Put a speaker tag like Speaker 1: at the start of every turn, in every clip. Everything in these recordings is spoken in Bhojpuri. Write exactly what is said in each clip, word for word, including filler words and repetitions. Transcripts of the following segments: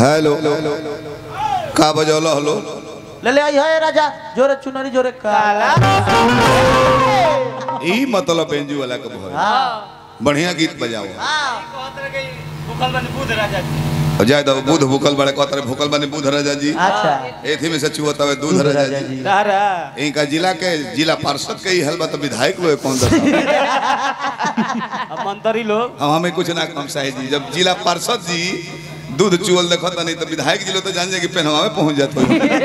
Speaker 1: हेलो का बजौलो हलो
Speaker 2: ले ले आई है राजा जोरे चुनरी जोरे काला
Speaker 1: ई मतलब बेंजू वाला के भय हां बढ़िया गीत बजाओ हां कहत रहे भूखल बने बुध राजा जी जाय दो बुध भूखल बड़े कहत रहे भूखल बने बुध राजा जी अच्छा एथी में से चुवत हवे दूध राजा जी तारा इनका जिला के जिला पार्षद के ही हलवा तो विधायक लोग कौन दस हम मंत्री लोग हम हमें कुछ ना कम साहे जी जब जिला पार्षद जी दूध चुवल देखत नहीं तो विधायक जी लोग तो जान जाए कि पहनवा में पहुंच जाते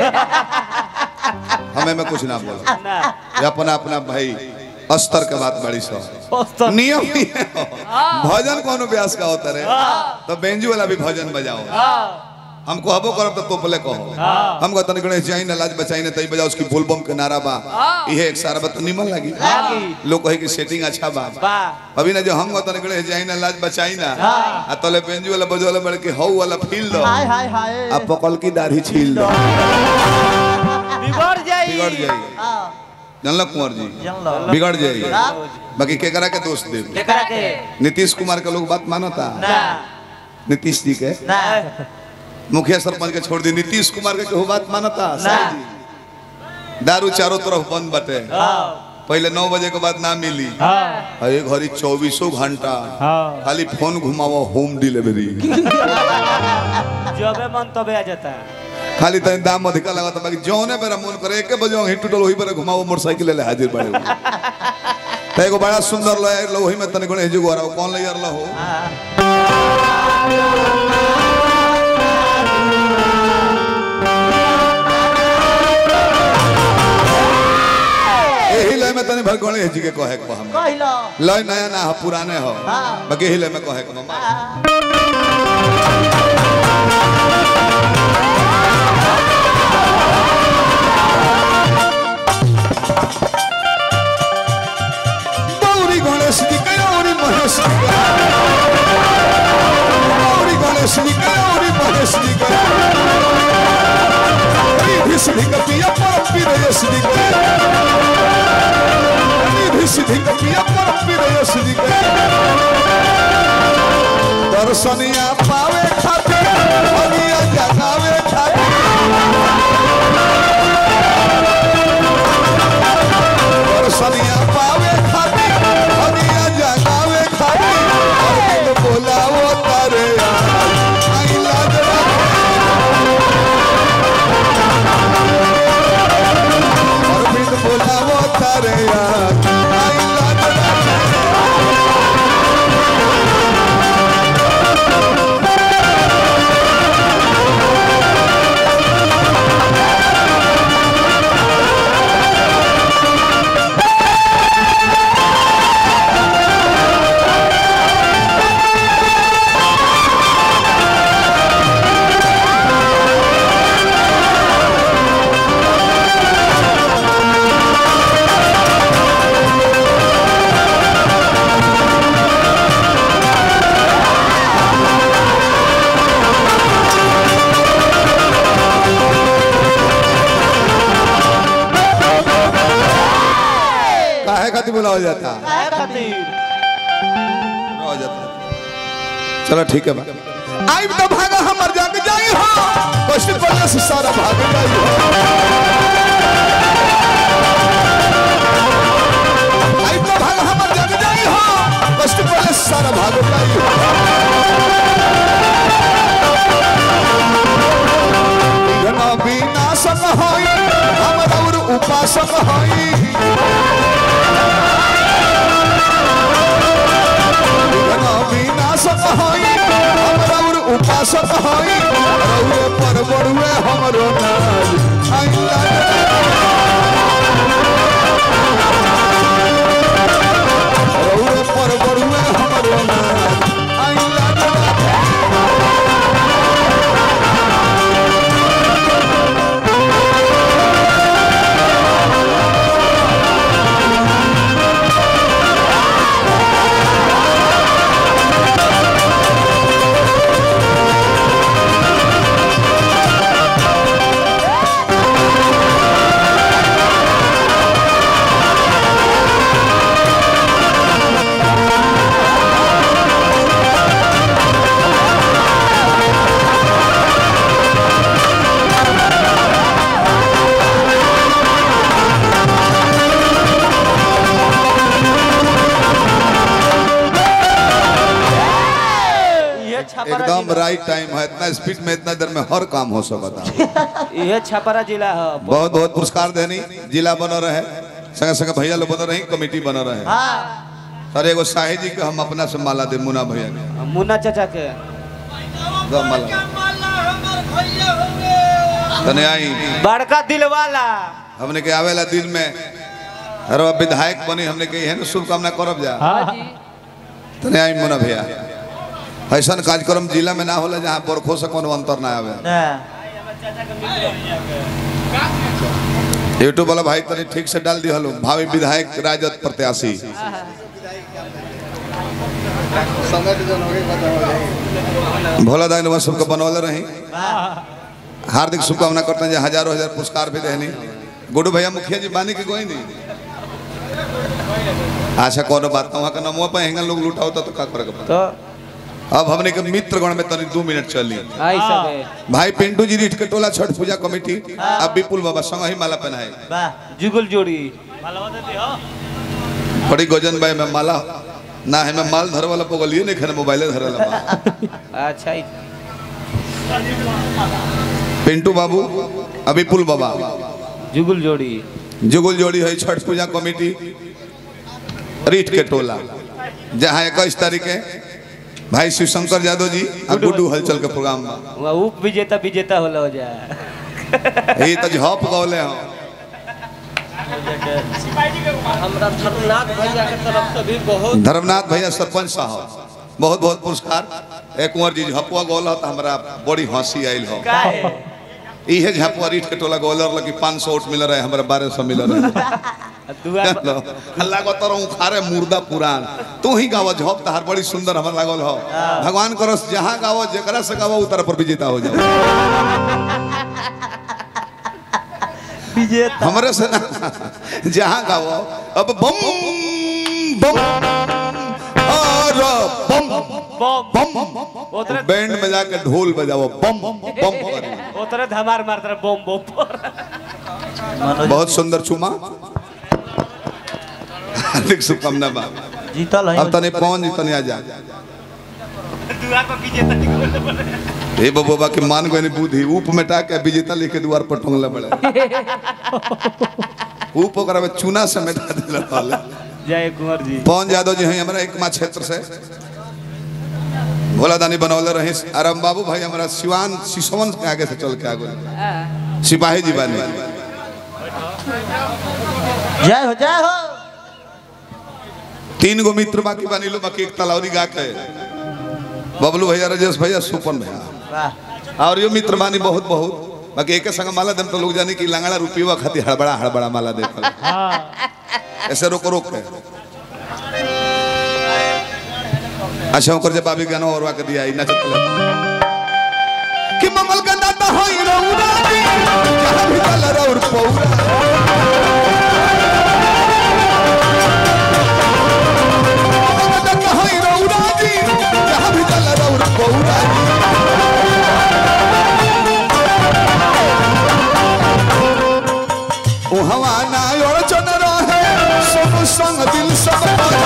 Speaker 1: हमें में कुछ ना बोल अपना अपना भाई अस्तर के बात बड़ी सो नियम भजन कौन व्यास का होता है तो बेंजू वाला भी भजन बजाओ हम कहबो करब तो तोपले कहो हम कहत नहीं गणेश जाई ना लाज बचाई ना तई बजाओ उसकी बोलबम के नारा बा इहे एक सारा बात निमन लगी लोग कहे कि सेटिंग अच्छा बा अभी ना जो हम कहत नहीं गणेश जाई ना लाज बचाई ना आ तले बेंजू वाला बजवाला बड़ के हौ वाला फील दो हाय हाय हाय आ पकल की दाढ़ी छील दो बिगड़ जाई बिगड़ जाई जानला कुंवर जी बिगड़ जाई बाकी केकरा के दोस्त दे केकरा के नीतीश कुमार के लोग बात मानता ना नीतीश जी के ना मुखिया सरपंच के छोड़ दी नीतीश कुमार के केहू बात मानता सही जी दारू चारों तरफ बंद बटे पहले नौ बजे के बाद ना मिली एक घड़ी चौबीसों घंटा खाली फोन घुमाओ होम डिलीवरी
Speaker 2: जबे मन तबे आ जाता है
Speaker 1: खाली तनी दाम अधिका लगा तो बाकी जौने बेरा मन करे एक बजे हिट टोटल वही पर घुमाओ मोटरसाइकिल ले हाजिर पड़े तो एगो बड़ा सुंदर लो लो वही में तनी गणेश जी गोरा कौन ले यार लो हो यही ले में तनी भर गणेश जी के कहे को हम कहिलो लय नया ना हो पुराने हो बाकी यही ले में कहे को मामा गणेश जी के औरी महेश जी के औरी गणेश जी के औरी महेश जी के रिधि सिद्धि कपिया परम वीरयस जी के रिधि सिद्धि कपिया परम वीरयस जी के दर्शनिया पावे खातिर भगिया जगावे खातिर दर्शनिया पावे खातिर जगावे खाली और बोलावो तारे आई लाज और बिन बोलावो तारे आई लाज बुला हो जाता हो जाता चलो ठीक है आई तो भागा हमर जाग जाई हो कष्ट पड़ने से सारा भाग जाई हो आई तो भागा हमर जाग जाई हो कष्ट पड़ने से सारा भाग जाई हो बिना बिना संग होई हमर और उपासक होई विनाशक होई हमरा और उपासक होई रहुए पर बड़ुए हमरो नाज आई रहुए पर बड़ुए हमरो नाज आई राइट टाइम है, इतना स्पीड में इतना देर में हर काम हो सकता है।
Speaker 3: ये छपरा जिला है।
Speaker 1: बहुत बहुत पुरस्कार देनी जिला बना रहे, संगे संगे भैया लोग बना रही, कमेटी बना रहे। सर एगो शाही जी के हम अपना से माला दे, मुन्ना भैया के,
Speaker 3: मुन्ना चाचा के बड़का दिल वाला
Speaker 1: हमने के आवेला दिन में अरे विधायक बनी, हमने के है ना शुभकामना करब जा। तने आई मुन्ना भैया, ऐसा कार्यक्रम जिला में ना होला जहाँ बरखो से कोनो अंतर ना आवे। यूट्यूब वाला भाई तनी ठीक से डाल दी हलो, भावी विधायक राजद प्रत्याशी भोला दाई सबको बनौले रही। हार्दिक शुभकामना करते हैं, हजारों हजार पुरस्कार भी देनी। गुड्डू भैया मुखिया जी बानी के कोई नहीं आशा कोनो बात वहाँ का नमो पे हेंगल लोग लूटा होता तो क्या करेगा। तो अब हमने के मित्रगण में तनी दो मिनट चली। भाई पिंटू जी रीठ के टोला छठ पूजा कमेटी, अब विपुल बाबा संग ही माला पहनाए
Speaker 3: जुगल जोड़ी
Speaker 1: बड़ी गजन भाई में माला ना है, मैं माल धर वाला पगलिए नहीं खाने मोबाइल धर वाला।
Speaker 3: अच्छा
Speaker 1: पिंटू बाबू अभी पुल बाबा
Speaker 3: जुगल जोड़ी
Speaker 1: जुगल जोड़ी है छठ पूजा कमेटी रीठ के टोला, जहाँ इक्कीस तारीख है भाई शिवशंकर यादव जी और गुड्डू हलचल के प्रोग्राम में
Speaker 3: उप विजेता विजेता होला हो जाए।
Speaker 1: ये तो झप गौले हो।
Speaker 3: हमरा धर्मनाथ भैया के तरफ से भी बहुत
Speaker 1: धर्मनाथ भैया सरपंच साहब बहुत बहुत पुरस्कार। एक कुंवर जी झपुआ गोल हो तो हमारा बड़ी हंसी आयल हो। इहे झपुआ रीठ के टोला गोलर लगी पाँच सौ वोट मिल रहे, हमारे बारह सौ मिल रहे। लागत खारे मुर्दा पुराण तू ही गाव झप तहार बड़ी सुंदर हमार लागल हो। भगवान करस जहाँ गाव जरा से गाव उतर पर विजेता हो जाओ। हमारे से ना जहाँ गाओ अब बम बम और बम बम बैंड में जाकर ढोल बजाओ बम बम
Speaker 3: उतरे धमार मारते बम बम।
Speaker 1: बहुत सुंदर चुमा, हार्दिक शुभकामना बा।
Speaker 2: जीतल है
Speaker 1: अब तने पहुंच जी तने आ जा
Speaker 3: दुआर पर विजेता
Speaker 1: ए बाबा के मान गए बुद्धि ऊप मेटा के विजेता लिखे द्वार पर टंगले बड़े ऊप ओकरा में चूना से मेटा देला वाला।
Speaker 3: जय कुंवर जी
Speaker 1: पवन यादव जी हैं हमारा एकमा क्षेत्र से भोला दानी बनौले रहे। आराम बाबू भाई हमारा सिवान सिसवन के आगे से चल के आगे सिपाही जी बानी।
Speaker 2: जय हो जय हो।
Speaker 1: तीन गो मित्र बाकी बानी लो, बाकी एक तलावरी गा के बबलू भैया राजेश भैया सुपन भैया और यो मित्र बानी बहुत बहुत बाकी एक संग माला देम तो लोग जाने की लंगड़ा रुपया खाती हड़बड़ा हड़बड़ा माला देखल ऐसे रोक रोक के। अच्छा ओकर जब अभी गाना और वाके दिया ना चल कि ममल गंदा त होई रौरा जहां भी चल रौर पौरा होई रौरा जी जहां भी चल रौर पौरा ओ हवा ना और चन रहे सब संग दिल सब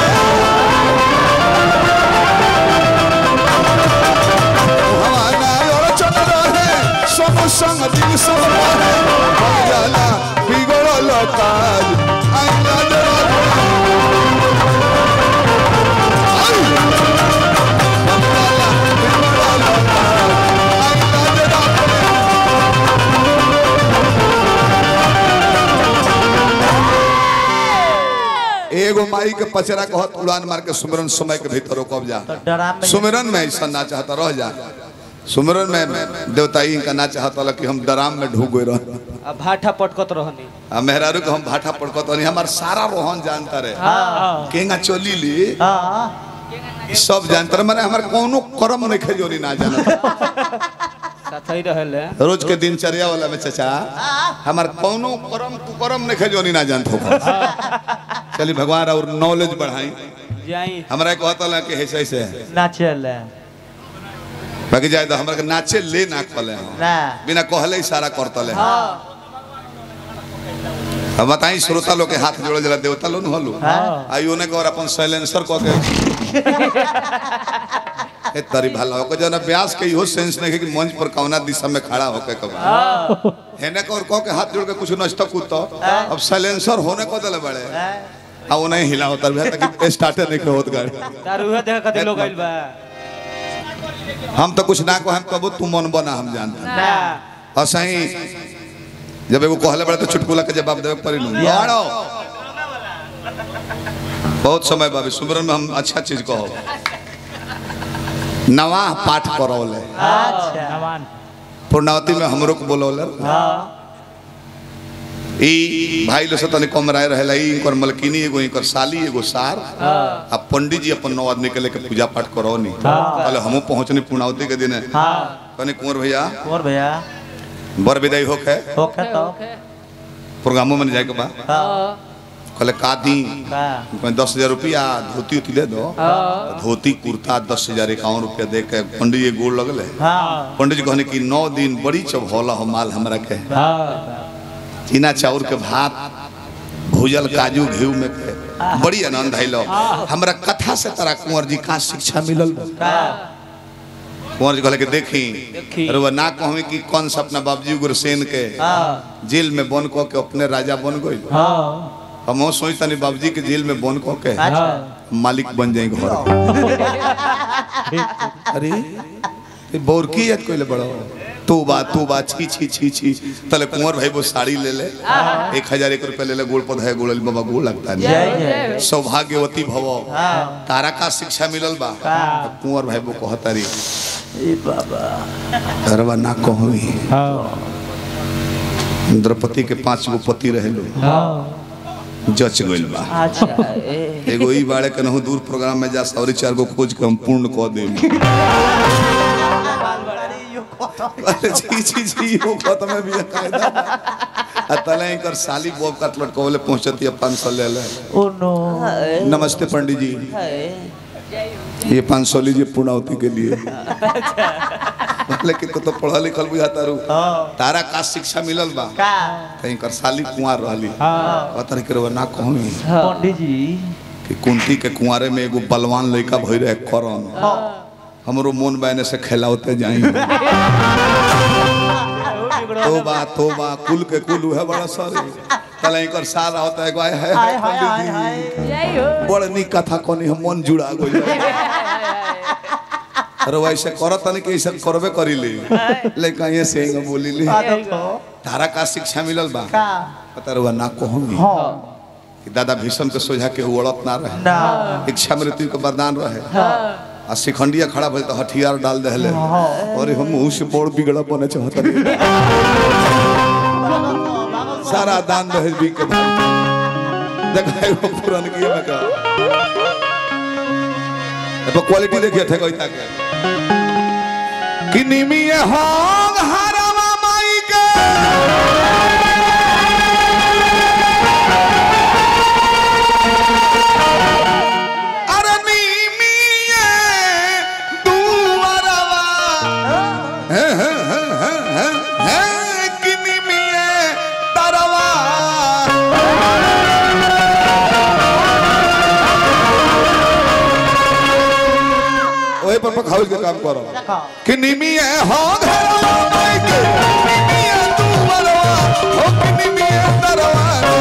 Speaker 1: संग दिल सब जाला बिगड़ल काज आइला एगो माई के पचरा कहत उड़ान मार के सुमिरन समय के भीतर रोकब जा। सुमिरन में ऐसा ना चाहता रह जा। सुमिरन में देवताई का ना चाहता कि हम दराम में ढूक गए रह
Speaker 3: भाठा पटकत रहनी
Speaker 1: आ मेहरारू को हम भाठा पटकत रहनी। हमार सारा रोहन जानता रहे केंगा चोली ली सब जानता रहे। मैंने हमारे कोनो कर्म नहीं खेजोरी ना जाना
Speaker 3: साथ ही रहले
Speaker 1: रोज के दिनचर्या वाला में चचा हमार कोनो कर्म तू कर्म नहीं खेजोरी ना जानत हो। चली भगवान और नॉलेज बढ़ाई
Speaker 3: जाई
Speaker 1: हमरा कहता कि ऐसे ऐसे
Speaker 2: नाचल
Speaker 1: बाकी जाए तो हमरा के नाचे ले ना खले
Speaker 2: ना
Speaker 1: बिना कहले इशारा करतले। अब बताई श्रोता लोग के हाथ जोड़े जला देवता लोग हलो आइयो ने और अपन साइलेंसर कह के ए तरी भला हो जना व्यास के इहो सेंस नहीं कि मंच पर कौना दिशा में खड़ा होके कब हेने को और को के हाथ जोड़ के कुछ नष्ट कूदतो अब साइलेंसर होने को दले बड़े आ वो नहीं हिला होता है ताकि स्टार्टर नहीं होत गाड़ी
Speaker 3: तारू है देख कते लोग आइल बा
Speaker 1: हम तो कुछ ना को हम कबो तू मन बना हम जानते
Speaker 3: ना
Speaker 1: असही जब एगो कहले बड़े तो चुटकुला के जवाब देवे पड़ी नु बाड़ो बहुत समय बाबे सुमरन में हम अच्छा चीज कहो नवा पाठ करौले
Speaker 2: अच्छा
Speaker 3: नवान
Speaker 1: पूर्णावती में हमरो को बोलौले
Speaker 2: हां
Speaker 1: ई भाई लो से तने कम राय रहला ई इनकर मलकिनी एगो इनकर साली एगो सार आ पंडित जी अपन नौ आदमी के लेके पूजा पाठ करौनी पहले हमहु पहुंचनी पूर्णावती के दिन
Speaker 2: हां
Speaker 1: कने कुंवर भैया
Speaker 2: और भैया
Speaker 1: बर विदाई होके
Speaker 2: ओके तो
Speaker 1: प्रोग्रामों में जाए के बा
Speaker 2: हां
Speaker 1: कहले का दी
Speaker 2: का
Speaker 1: दस हजार रुपया धोती उती ले दो धोती कुर्ता दस हजार इक्यावन रुपया दे के पंडित जी गोड़ लगले
Speaker 2: हां
Speaker 1: पंडित जी कहने की नौ दिन बड़ी चौहला हो माल हमरा के
Speaker 2: हां
Speaker 1: चीना चाउर के भात भूजल काजू घी में के बड़ी आनंद आइलो हमरा कथा से तारा कुंवर जी का शिक्षा मिलल
Speaker 2: का
Speaker 1: कुंवर जी कहले कि देखी अरे वो ना कहवे कि कौन सा अपना बाबूजी गुरसेन के
Speaker 2: हां
Speaker 1: जेल में बन को के अपने राजा बन गई
Speaker 2: हां
Speaker 1: हम सोचता नहीं बाबूजी के जेल में बन को के
Speaker 2: अच्छा
Speaker 1: मालिक बन जाए घर अरे ये बोरकी याद कोई ले बड़ो तू बात तू बात छी छी छी छी तले कुंवर भाई वो साड़ी ले ले एक हजार एक रुपया ले ले गोल पौधा गोल बाबा गोल लगता
Speaker 2: जय जय
Speaker 1: सौभाग्यवती भव
Speaker 2: हां
Speaker 1: तारा का शिक्षा मिलल बा कुंवर भाई वो कहतारी
Speaker 2: ए बाबा
Speaker 1: धरवा ना कहवी
Speaker 2: हां
Speaker 1: द्रौपदी के पांच गो पति रहेलो
Speaker 2: हां
Speaker 1: जच गइल बा
Speaker 2: अच्छा
Speaker 1: एगो ई बाड़े के नहु दूर प्रोग्राम में जा सौरी चार गो खोज के हम पूर्ण क देम अरे जी जी जी वो खत्म में भी कायदा आ तले कर साली बोब का लटकोले पहुंचती है पाँच सौ ले ले
Speaker 2: ओ नो
Speaker 1: नमस्ते पंडित जी ये पाँच सौ लीजिए पूर्णावती के लिए लेकिन तो, तो पढ़ा लिखल बुझाता रू तारा का शिक्षा मिलल बा
Speaker 2: का
Speaker 1: कहीं कर साली कुंवार रहली
Speaker 2: हां
Speaker 1: पता नहीं करवा ना कहूं
Speaker 2: पंडित जी
Speaker 1: कि कुंती के कुंवारे में एगो बलवान लड़का भई रहे करन हमरो मोन बहने से खेलावते जाई तोबा तोबा कुल के कुल है बड़ा सारे तले कर सारा होता है गाय है
Speaker 2: हाय हाय हाय हाय
Speaker 1: बड़ नी कथा कोनी हम मन जुड़ा गइल अरे वैसे करत नहीं कि ऐसा करबे करिली लेकिन ये से बोलिली तारा का शिक्षा मिलल बा
Speaker 2: का
Speaker 1: पता रहुआ ना कहूंगी
Speaker 2: हां
Speaker 1: कि दादा भीषम के सोझा के उड़त ना रहे
Speaker 2: ना
Speaker 1: इच्छा मृत्यु के वरदान रहे आ शिखंडिया खड़ा भइल तो हथियार डाल देले और हम मुंह से बोड़ बिगड़ा बने चाहत सारा दान दहेज भी के देखाई वो पुरान की में का अब क्वालिटी देखिए थे कोई तक कि निमिए होंग हरावा माई के अरे निमिए दुवरवा है है है है है कि निमिए तरवा ओए पर पर खाओ के काम करो कि निमिए हो धरवा माई के निमिए दुवरवा हो कि निमिए तरवा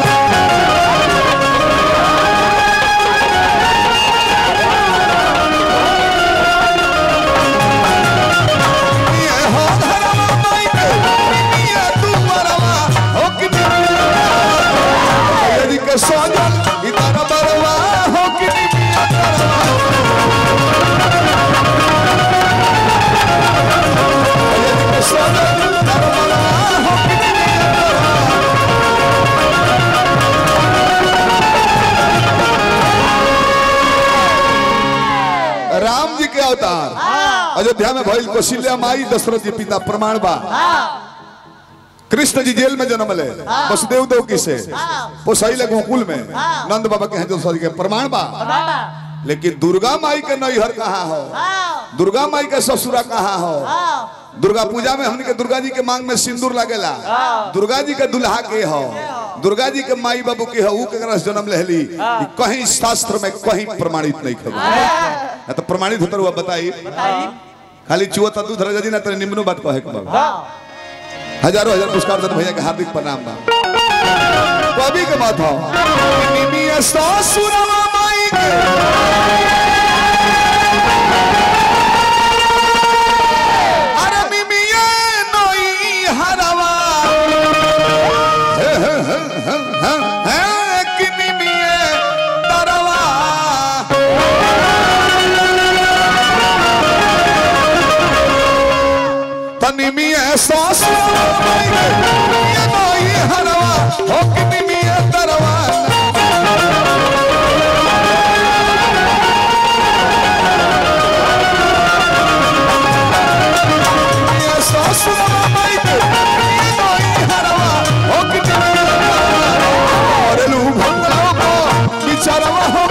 Speaker 1: सोनल इतना बरवा हो कि राम जी के अवतार अयोध्या में भइल कौशल्या माई दशरथ जी पिता प्रमाण बा कृष्ण जी जेल में जन्म ले वसुदेव देवकी से पोसैले गोकुल में नंद बाबा के हैं के प्रमाण बा लेकिन दुर्गा माई के नैहर कहाँ हो दुर्गा माई के ससुरा कहाँ हो दुर्गा पूजा में हमने के दुर्गा जी के मांग में सिंदूर लगेला दुर्गा जी के दुल्हा के हो दुर्गा जी के माई बाबू के हऊ के रस जन्म लेली कहीं शास्त्र में कहीं प्रमाणित नहीं खबर ना तो प्रमाणित होता हुआ बताई खाली चुवता दूध रजा जी ना तेरे निम्नो बात कहे के बाबा हजारों हजार पुरस्कार देते भैया के हार्दिक प्रणाम बा कवि के बात हो निमी सासुरवा माई के अरे निमी नई हरवा एहसास हरवा हो कितनी तरवा एहसास हरवा हो कितनी और लू भंगलों को बिचारवा हो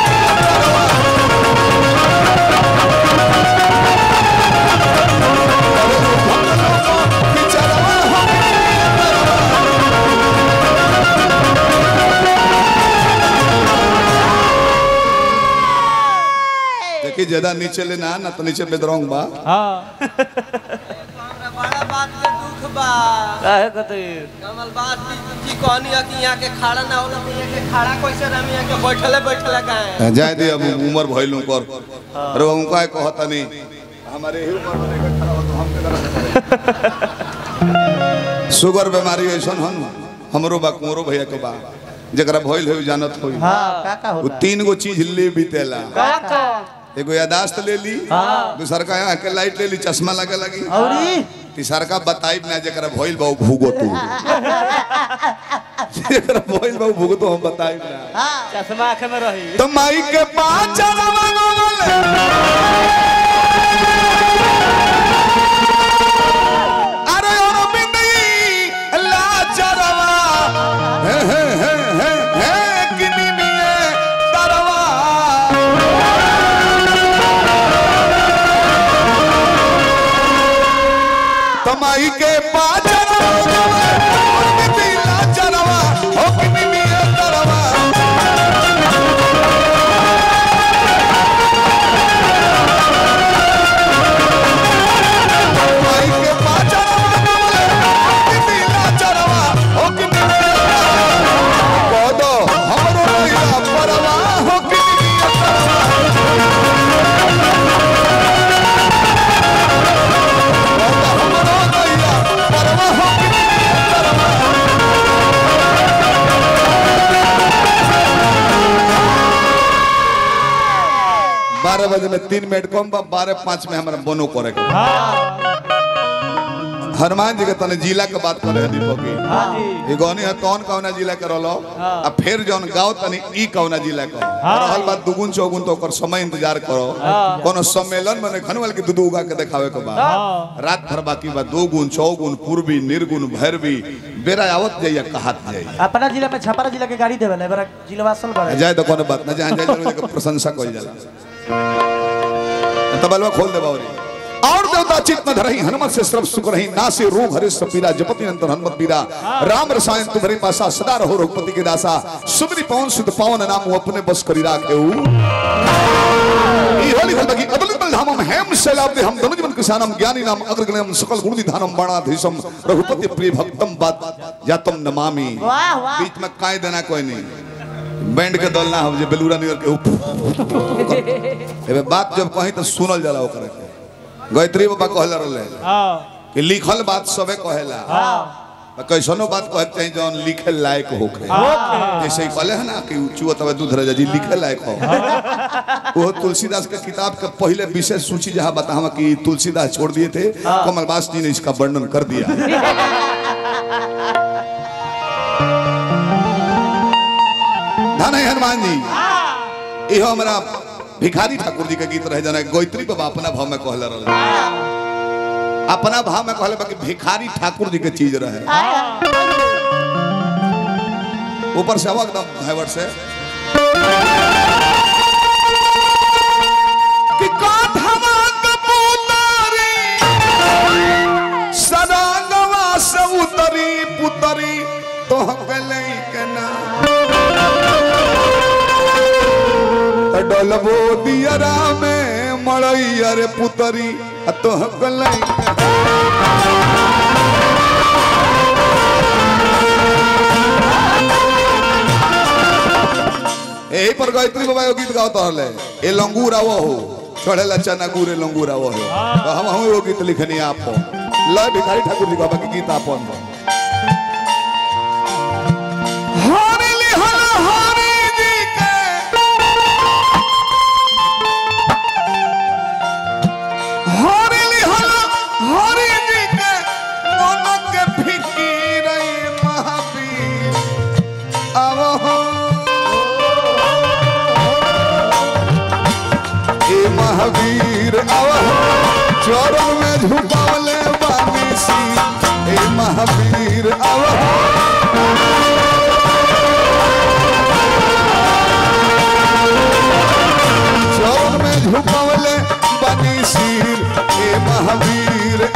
Speaker 1: कि ज्यादा नीचे लेना ना तो नीचे बेदरंग बा
Speaker 3: हां
Speaker 4: बड़ा बात के दुख बा
Speaker 3: काहे कहते
Speaker 4: कमल बात की कहनी है कि यहां के खड़ा ना होला तो यहां के खड़ा कैसे रह यहां के बैठले बैठले काहे
Speaker 1: जाय दे अब उम्र भइलू कर अरे हम काहे कहता नहीं हमारे ही उम्र में खड़ा हो तो हम के शुगर बीमारी ऐसन हन हमरो बा कुंवरो भैया के बा जकरा भइल होई जानत होई
Speaker 2: हां का का
Speaker 1: वो
Speaker 2: होता
Speaker 1: तीन गो चीज ले बीतेला
Speaker 3: का का
Speaker 1: एगो यादाश्त ले ली दूसर का यहाँ के लाइट ले ली चश्मा लगे लगी
Speaker 2: औरी
Speaker 1: तीसर का बताई ना जरा भइल बाऊ भूगो तू जरा भइल बाऊ भूगो तो हम बताई ना
Speaker 3: चश्मा आंख में रही
Speaker 1: तो माई के पांच चरवा गोले अरे और बिंदी ला चरवा हे हे हे हे हे किनी मिए तरवा तमाई के पांच बिंदी ला चरवा हो किनी मिए तरवा बारह बजे में तीन मिनट कम बा बारह पाँच में हमारा बोनो करे के हनुमान जी के तने जिला के बात करे दीपक की ये गौनी है कौन कौना जिला के रहलो आ फिर जौन गांव तनी ई कौना जिला के रहल बात दुगुन चौगुन तो ओकर समय इंतजार करो कोनो सम्मेलन में खनवल के दूध उगा के दिखावे के बाद रात भर बाकी बा दो गुण चौगुन पूर्वी निर्गुण भैरवी बेरा आवत जाइए कहत जाइए
Speaker 2: अपना जिला में छपरा जिला के गाड़ी देवेला बरा जिला वासल बड़ा
Speaker 1: जाए तो कोनो बात ना जहां जाए तो प्रशंसा कइल जाला तबलवा खोल दे बावरी और देवता चित्त न धरही हनुमत से सर्व सुख रही नासे रोग हरे सब पीरा जपति अंतर हनुमत पीरा राम रसायन तुम्हारे पासा सदा रहो रघुपति के दासा सुमरि पवन सुत पावन नाम अपने बस करी राखेऊ ई होली होल बगी अदल बल धामम हेम शैलाब्दे हम धनुज मन किसानम ज्ञानी नाम अग्रगण्यम सकल गुण निधानम बाणाधीशम रघुपति प्रिय भक्तम बात जातम नमामि
Speaker 2: वाह वाह
Speaker 1: बीच में काय देना कोई नहीं बैंड के दल ना हो जे बेलूरा नियर के एबे बात जब कहीं तो सुनल जाला ओकरा के गायत्री बाबा कहला रहले
Speaker 3: हां
Speaker 1: कि लिखल बात सबे कहेला हां कैसनो बात कहे चाहे जौन लिखे लायक होखे जैसे ही कहले है ना कि चुआ तबे दूध रजा जी लिखे लायक हो वो तुलसीदास के किताब के पहले विशेष सूची जहां बतावा कि तुलसीदास छोड़ दिए थे कमलबास जी ने इसका वर्णन कर दिया धन है हनुमान जी इहो हमरा भिखारी ठाकुर जी के गीत रहे जना गायत्री बाबा अपना भाव में कहला रहले अपना भाव में कहले बाकी भिखारी ठाकुर जी के चीज रहे ऊपर से आवाज एकदम हैवर से कि काठवा कबूतरी सदागवा से उतरी पुतरी तो गलई के ना डलबो दियरा में मड़ई अरे पुतरी तो गलई यही पर गायत्री बाबा गीत गाता हले ए लंगूर आवो हो चढ़ेला चना गुरे लंगूर आवो हो तो हम हम वो गीत लिखनी आप लय भिखारी ठाकुर जी बाबा के गीत आपन हरि लिहल हरि जी के हरि लिहल हरि जी के मन के फिकीर महावीर आवो हो महावीर चरण में झुकावले बानी सी ए महावीर चरण में झुकावले बानी सी ए महावीर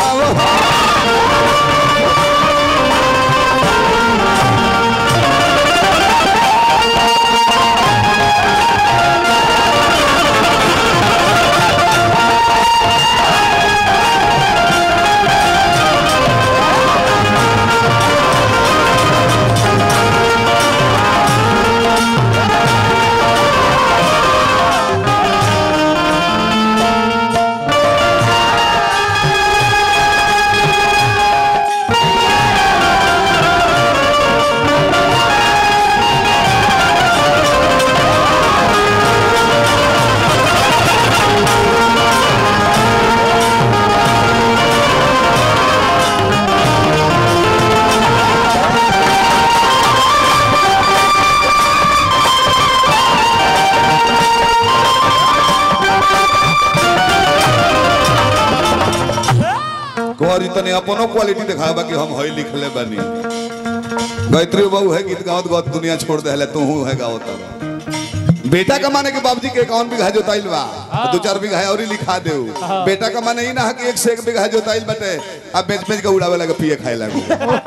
Speaker 1: कुंवरी तने अपनो क्वालिटी दिखावा कि हम हई लिख ले बनी गायत्री बाबू है गीत गावत गावत दुनिया छोड़ दे तू है गावत बेटा कमाने के बाबूजी के कौन बीघा जोताइल बा दो चार बीघा और ही लिखा दे बेटा कमाने ही ना है कि एक से एक बीघा जोताइल बटे अब बेच बेच के उड़ावे लगे पिए खाए लगे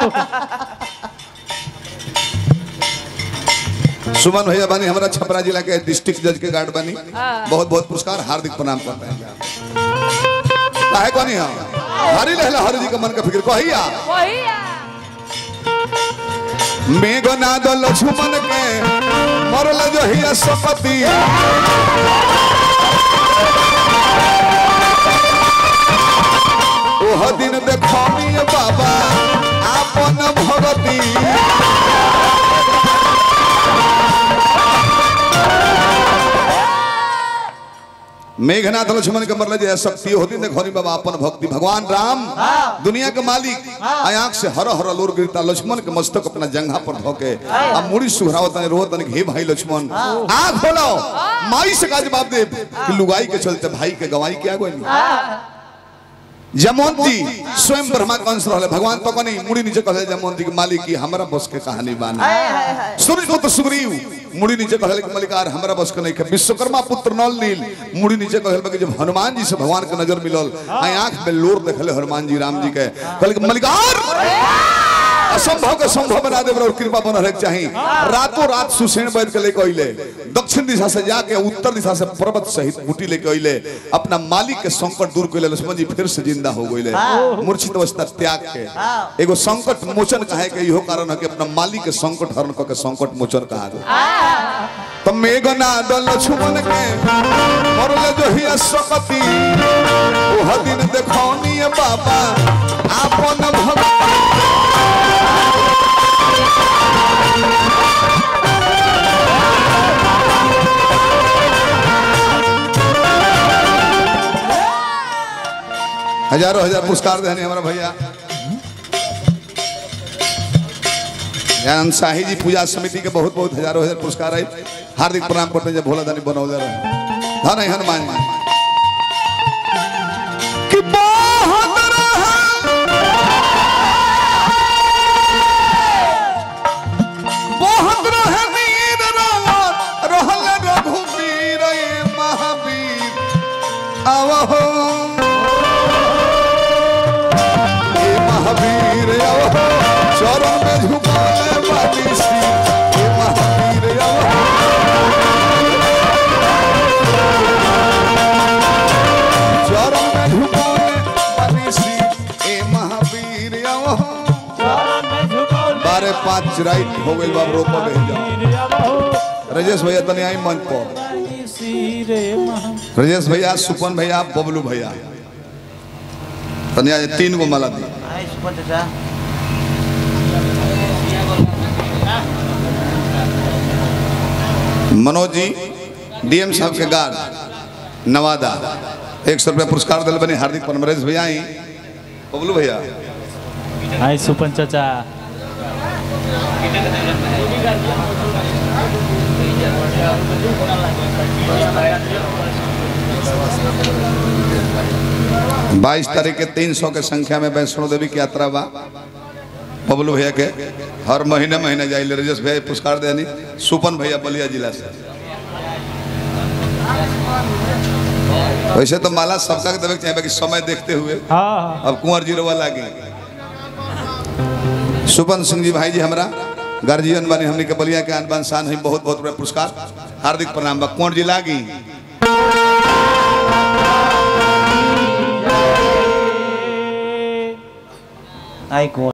Speaker 1: सुमन भैया बानी हमारा छपरा जिला के डिस्ट्रिक्ट जज के गार्ड बनी बहुत बहुत पुरस्कार हार्दिक प्रणाम करते हैं काहे कोनी हां हरि लहला हरि जी का मन का फिक्र कहिया मेघना दो लक्ष्मण के मरल जो हिया सपति ओह दिन देखनी बाबा आपन भगती मेघनाथ लक्ष्मण के मरल जय शक्ति होती देखनी बाबा अपन भक्ति भगवान राम दुनिया के मालिक आंख से हर हर लोर गिरता लक्ष्मण के मस्तक अपना जंघा पर धोके अब मुड़ी सुघरावत ने रोत ने हे भाई लक्ष्मण आंख खोलो माई से का जवाब दे कि लुगाई के चलते भाई के गवाई क्या कोई जमोंती स्वयं ब्रह्मा का अंश रहले भगवान तो कनी मुड़ी नीचे कहले जमोंती के मालिक की हमरा बस के कहानी बानी सूर्य को तो सुग्रीव मुड़ी नीचे कहले के मलिकार हमरा बस के नहीं के विश्वकर्मा पुत्र नल नील मुड़ी नीचे कहले कि जब हनुमान जी से भगवान के नजर मिलल आई आंख में लोर देखले हनुमान जी राम जी के कहले कि मलिकार असंभव के संभव बना दे और कृपा बना रहे चाहिए रातों रात सुसेन बैठ के लेके अइले दक्षिण दिशा से जाके उत्तर दिशा से पर्वत सहित बूटी लेके अइले अपना मालिक के संकट दूर कइले लक्ष्मण जी फिर से जिंदा हो गइले मूर्छित अवस्था त्याग के एगो संकट मोचन कहे के इहो कारण है कि अपना मालिक के संकट हरण क के संकट मोचन कहा गया तो मेघना दल लक्ष्मण के मरले जो हिया सकती ओह दिन देखौनी बाबा आपन भगवान हजारों हजार पुरस्कार देने हमारा भैया ज्ञान शाही जी पूजा समिति के बहुत बहुत हजारों हजार पुरस्कार है हार्दिक प्रणाम करते हैं जब भोला दानी बनौले रहे धन हनुमान जी कि बहुत बहुत रहे वीर रहल रघुवीर महावीर आवहो महावीर आवहो चरण में झुकाने वाली श्री हे महावीर चरण में झुकाने वाली श्री हे महावीर बारह पाँच राइट हो गई बाब रोपा भेज जाओ राजेश भैया तने आई मंच पर राजेश भैया सुपन भैया बबलू भैया तने तीन गो माला दी मनोज जी डीएम साहब के गार्ड नवादा एक सौ रुपया पुरस्कार दिल बने हार्दिक परमरेश भैया आई बबलू भैया
Speaker 5: आई सुपन चाचा
Speaker 1: बाईस तारीख के तीन सौ के संख्या में वैष्णो देवी की यात्रा बा बबलू भैया के हर महीने महीने जाइले राजेश भैया पुरस्कार देनी सुपन भैया बलिया जिला से वैसे तो माला सबका देवे चाहिए बाकी समय देखते हुए अब कुंवर जी रोवा लागे सुपन सिंह जी भाई जी हमारा गार्जियन बने हमने के बलिया के आनबान शान है बहुत बहुत बड़ा पुरस्कार हार्दिक प्रणाम बा कुंवर जी लागी
Speaker 2: आई